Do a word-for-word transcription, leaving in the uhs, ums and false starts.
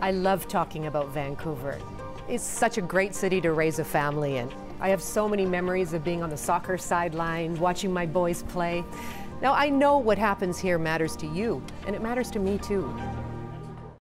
I love talking about Vancouver. It's such a great city to raise a family in. I have so many memories of being on the soccer sideline, watching my boys play. Now, I know what happens here matters to you, and it matters to me too.